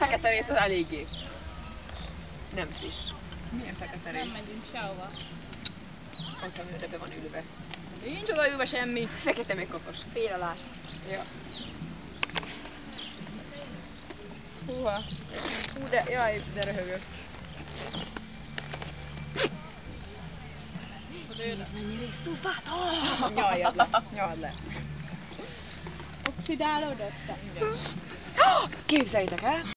fekete rész az eléggé. Nem friss. Milyen fekete rész? Nem megyünk sehova. Ott van, de be van ülve. Nincs odaülve semmi. Fekete még koszos. Félre látsz. Ja. Húha. Hú, de, jaj, de röhögök. Nézd, mennyire is szulfát! Nyaljad le, nyaljad le. Oxidálódott? Képzeljétek el!